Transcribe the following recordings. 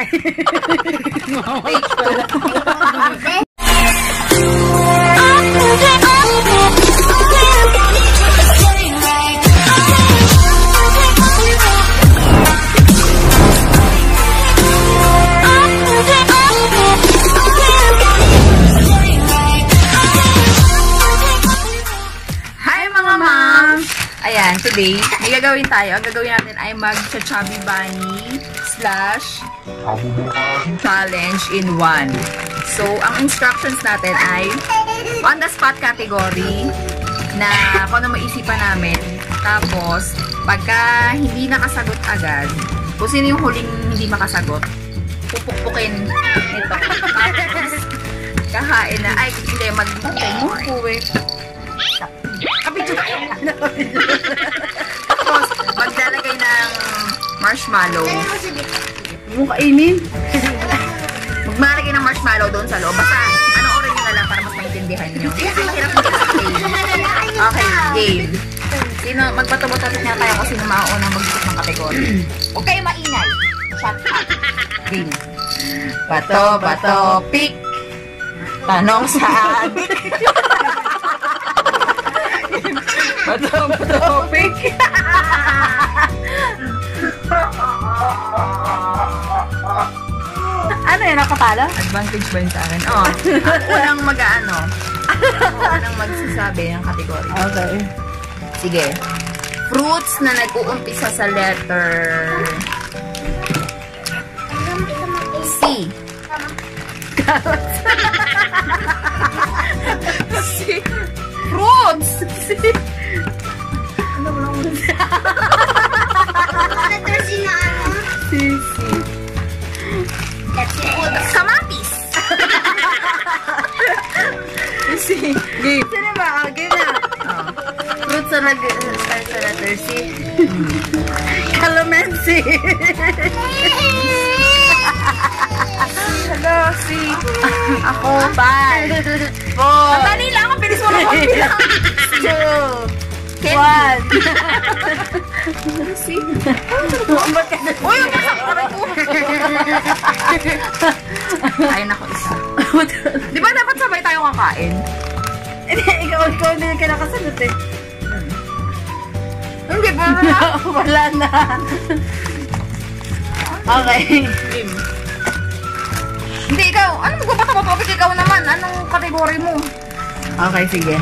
Page 2. Ayan, today, may gagawin tayo. Ang gagawin natin ay mag-chubby bunny / challenge in 1. So, ang instructions natin ay on the spot category na kung ano maisipan namin. Tapos, pagka hindi nakasagot agad, kung sino yung huling hindi makasagot, pupukpukin nito. Kahain na. Ay, hindi, mag-mupo eh. Kapityo na kayo. Tapos, maglalagay ng marshmallow. Yung kainin. Maglalagay ng marshmallow doon sa loob. Basta, anong oras nyo na lang para mas maintindihan nyo. Kasi mahirap mag-explain. Okay, game. Sino, magbato-bato na tayo kung sino mauunang mag-isip ng kategory. Huwag kayo maingay. Shut up. Game. Bato, pick. Tanong sa adik. Bato, pick. Ano yun? Nakapala? Advantage ba yun sa akin? Oo. Unang mag-ano. Unang magsasabi ng kategory. Okay. Sige. Fruits na nag-uumpisa sa letter C. C. Fruits! C. Ano ba lang muna? Letter C na ano? C. Kamatis! C. Game. Sino ba? Game na. Fruits na nag-start sa letter C. Calamansi. Hello, C. Ako. 5. 4. Sandali lang. Ang bilis mo na magbilang. 2. 1. C. Uy, yung nasaktaran ko. Kain ako isa. Di ba dapat sabay tayo kakain? Ikaw hindi ka nakasagot eh. Hindi, wala na. Wala na. Okay. Hindi, ikaw. Ano magbabato-bato? Ikaw naman. Anong kategory mo? Okay, sige.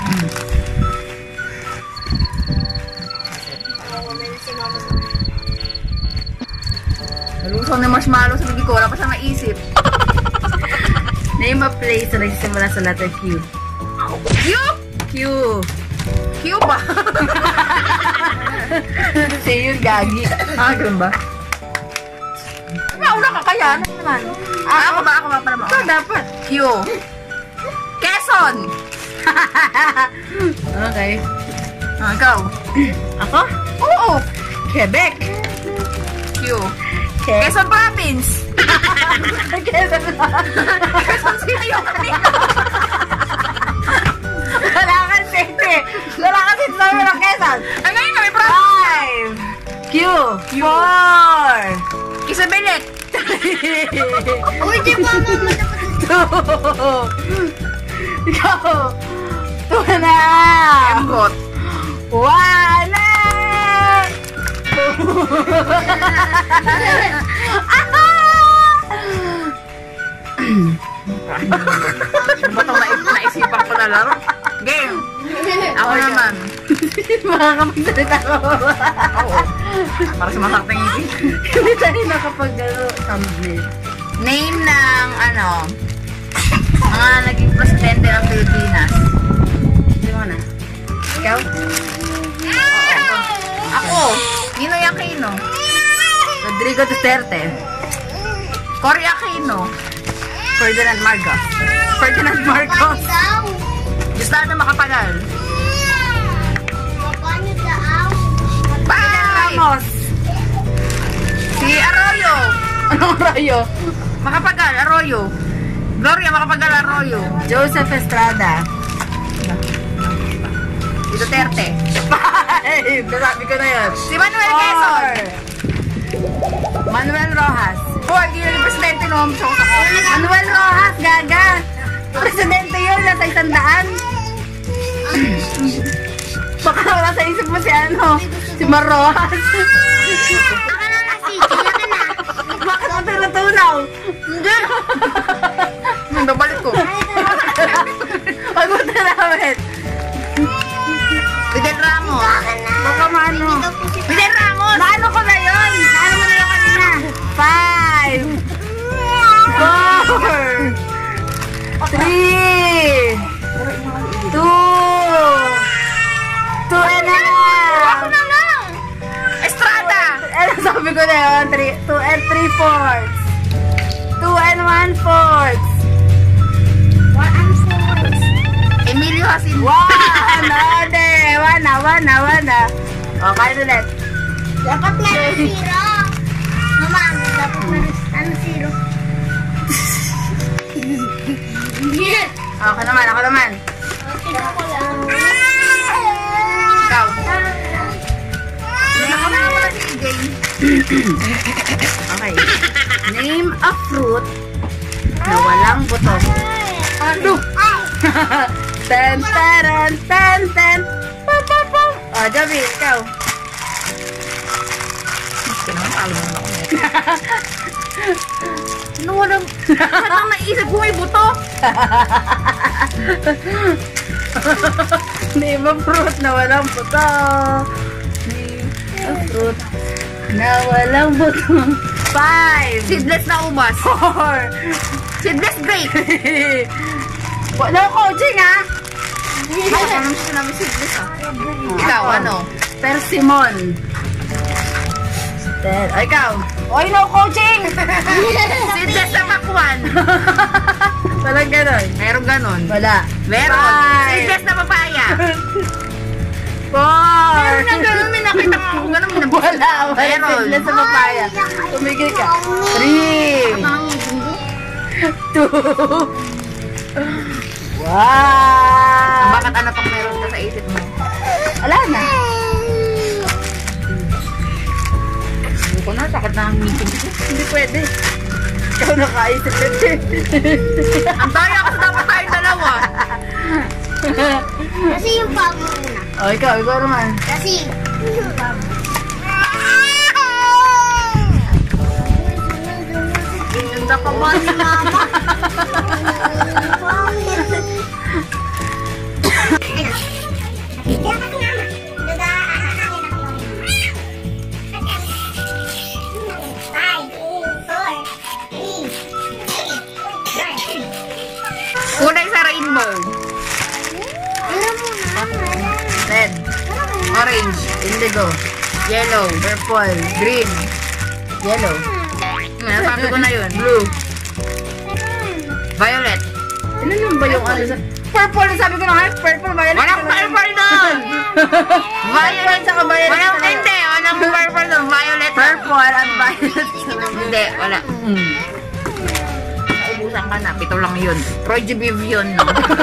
Nalusaw na marshmallow sa bibig ko. Wala pa siya maisip. Name a place na nagsisimula sa letter Q. Q? Q. Q ba? Say yun, gagi. Ganun ba? Mauna ka kaya? Ano naman? Ako ba? Ako ba para mauna? Ito dapat. Q. Quezon. Okay. Ikaw. Ako? Oo. Quebec. Q. Quezon Province. Quezon Quezon City yung kanina. Wala kang city. Wala kang city namin ng Quezon. Ang ngayon kami province. 5. Q. 4. Isabelec. Uy, di ba mama dapat 2. Ikaw. 2 na. Embot. 1 na. Ano ba itong naisipan ko na laro? Game. Ako naman. Makakapagsalita ko. Oo. Para sa masakting isip. Hindi tayo nakapag-thumbnail. Name ng mga naging presidente ng Pilipinas. Di mo na. Ikaw? Ako. Ninoy Aquino. Rodrigo Duterte. Cory Aquino. Ferdinand Marcos. Ferdinand Marcos. daw. Gustavo Macapagal. Paano daw? Bye! Ramos. Si Arroyo. Anong rayo? Macapagal, Arroyo. Gloria Macapagal, Arroyo. Joseph Estrada. Si Duterte. 5. Nasabi ko na yun. Si Manuel Quezon. 4. Manuel Rojas. Oh, hindi na inom. So, Manuel Rojas, gaga. Presidente yun, nasa 100. Baka wala sa isip mo si ano, si Mar Rojas. Baka na kasi, kaya ka na. Bakit mo tinutunaw? Hindi. babalik ko. Huwag mo tinawin. Fidel Ramos. Baka maano. Fidel Ramos! Naano ko na yun? Naano mo na yun kanina? 5 4 3 2 2 and a half. na lang! Estrada! Ano sabi ko na yun? 2 and 3/4. 2 and 1/4. Emilio Jacinto. One na. O, kain ulit. Dapat na zero. Mama, dapat na zero. Ako naman. Ikaw. Ako na naman na si Jane. Okay. Name a fruit na walang buto. Ano? 10. Pum, pum, pum. O, Javi, ikaw. Kinakatalo mo na ako. Ano walang... Ba't ang naisip ko may buto? Name a fruit na walang buto. Name a fruit na walang buto. 5 Seedless na ubas. 4 Seedless grape. Wala coaching, ha? Ako naman siya namin seedless ah. Ikaw, ano? Persimmon. 10. O, ikaw. Oy, no coaching! Seedless na pakwan. Walang ganon. Meron ganon. Wala. Meron. 5 Seedless na papaya. 4 Meron na ganon. May nakita ko ako ganon. Wala. Meron. Seedless sa papaya. Tumigil ka. 3 2 Wow! Bakit ano pang meron ka sa isip mo? Wala na. Hindi ko na. Sakit na ang meeting ko. Hindi pwede. Ikaw nakaisip kasi. Ang tayo kasi dapat tayong dalawa. Kasi yung pabo muna. O, ikaw naman. Kasi yung pabo. Ganda pa ba ni mama? Kulay sa rainbow. Red, Orange. indigo, Yellow. purple, green, yellow, Sabi ko na yun. blue. Violet. Ano yun ba yung ano? Purple, sabi ko na nga, purple, violet. Walang purple doon! Violet saka violet. Walang hindi. Walang purple doon. Violet. Purple at violet. Hindi. Wala. Naubusan ka na. 7 lang yun. Roy G. Biv yun, no?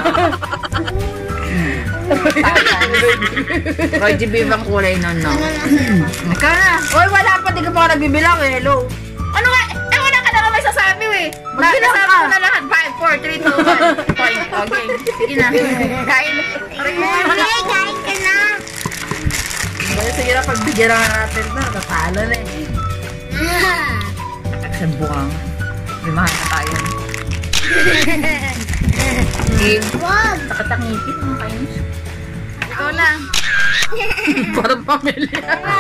Roy G. Biv ang kulay nun, no? Ikaw na. Oy, wala pa, di ka pa nagbibilang eh, hello. Ano nga? Eh, wala ka na nga may sasabi, eh. Magbilang Nasabi ka. ko na lahat. 5, 4, 3, 2, 1. Point. Okay. Sige na. Kain. Wala. Okay, kain ka na. Well, sige na, pagbigyan na natin na, natalo na eh. Sa buwang. May mahal na tayo. Game. Wag. Takot ang ngipin. Mga kainis. Ikaw na. Parang pamilya.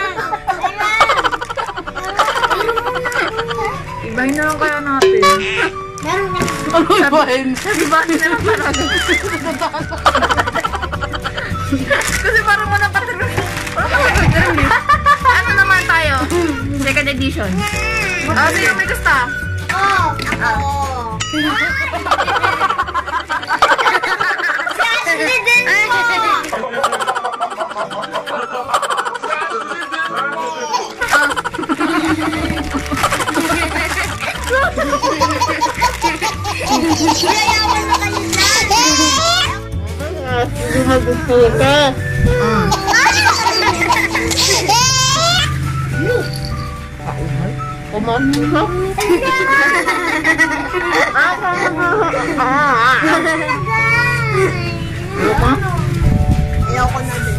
Ibahin na lang kaya natin. Meron na. Ano ba yun? Ibahin na lang talaga. Kasi parang walang patrol. Ano naman tayo? Second edition. Sino may gusto? Oh, ako. Sabi din mo. Yayaman na kayo dyan. Hindi magusto ka. Kumamusok. Ayoko na din.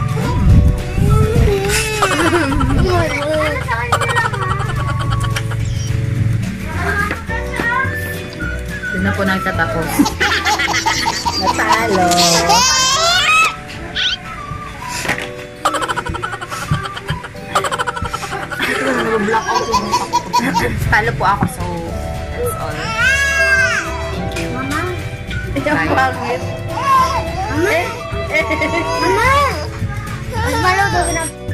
Doon na po nagtatapos. Natalo. Talo po ako, so that's all. Thank you. Mama. Yung pangit. Mama. Mama. Mas malaw daw